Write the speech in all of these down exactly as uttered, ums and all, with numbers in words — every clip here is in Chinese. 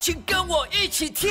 请跟我一起跳。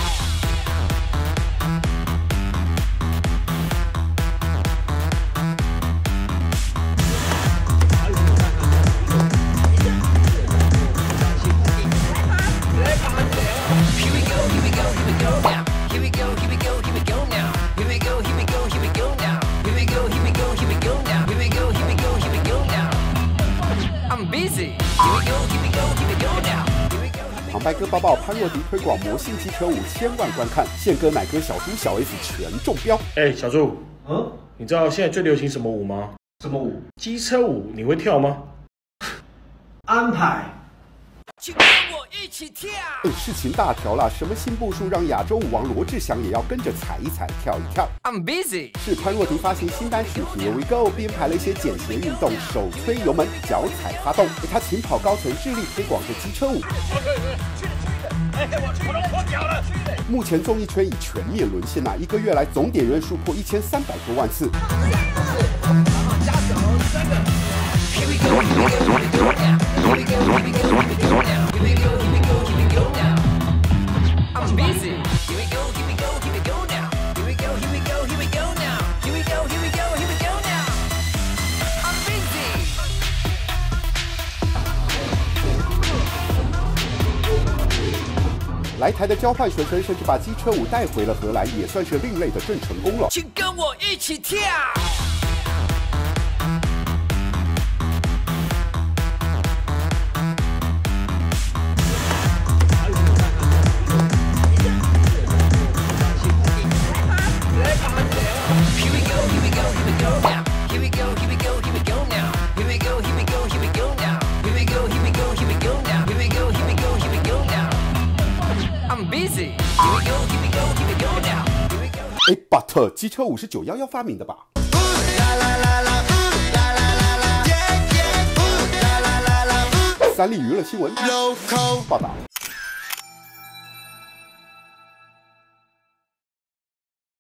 旁白哥抱抱潘若迪推广魔性机车舞千万观看，宪哥奶哥小猪小 S 全中标。 哎、欸，小猪， 嗯， 你知道现在最流行什么舞吗？ 什么舞？ 机车舞，你会跳吗？ 安排。 请跟我一起跳。 哎，事情大条啦！什么新步数让亚洲舞王罗志祥也要跟着踩一踩、跳一跳 I'm busy。 是潘若迪发行新单曲《Here We Go》，编排了一些简谐运动，手推油门，脚踩发动。他勤跑高层，致力推广着机车舞。 哎，我我都脱脚了。 目前综艺圈已全面沦陷啊！一个月来总点阅数破一千三百多万次。 然后加手三个。Here we go, here we go, here we go now. Here we go, here we go, here we go now. Here we go, here we go, here we go now. I'm busy. Here we go, here we go, here we go now. Here we go, here we go, here we go now. Here we go, here we go, here we go now. I'm busy. 来台的交换学生甚至把机车舞带回了荷兰，也算是另类的郑成功了。 请跟我一起跳。 哎 ，but 机车舞是九一一发明的吧？三立娱乐新闻报道。